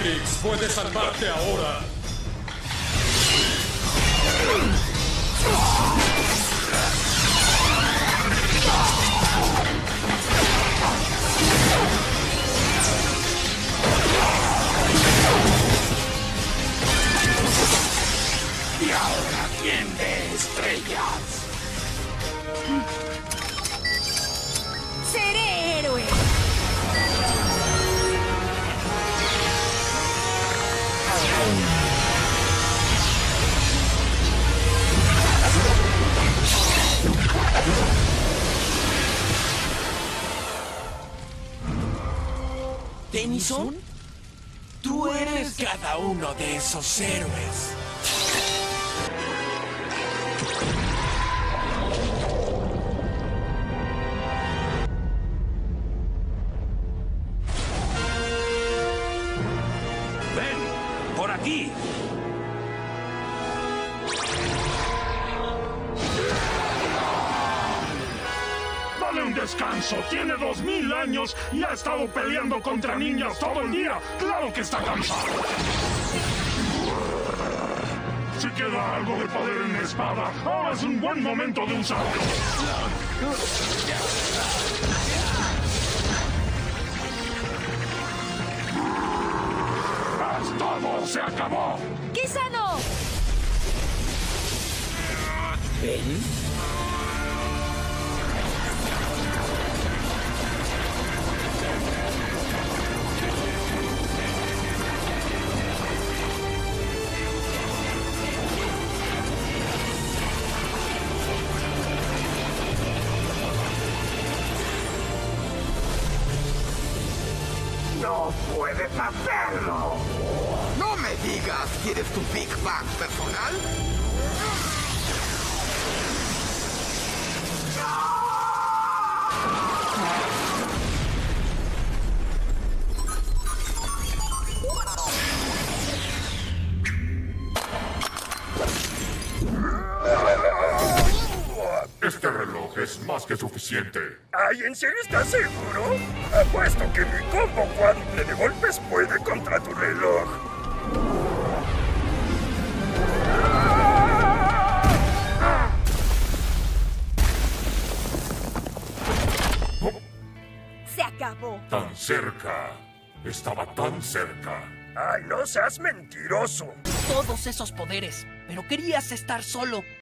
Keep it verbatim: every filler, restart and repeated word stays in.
Matrix puede salvarte ahora. Y ahora, ¿quién ve estrellas? ¡Seré héroe! ¿Tennyson? Tú eres cada uno de esos héroes. ¡Ven! ¡Por aquí! ¡Dale un descanso! Tiene dos mil años y ha estado peleando contra niñas todo el día. ¡Claro que está cansado! Si queda algo de poder en la espada, ahora es un buen momento de usarlo. ¡Todo se acabó! ¡Kisano! ¿Ven? ¡No puedes hacerlo! ¡No me digas! ¿Quieres tu Big Bang personal? Este reloj es más que suficiente. Ay, ¿en serio estás seguro? Apuesto que mi combo cuádruple de golpes puede contra tu reloj. ¡Se acabó! Tan cerca. Estaba tan cerca. Ay, no seas mentiroso. Todos esos poderes, pero querías estar solo.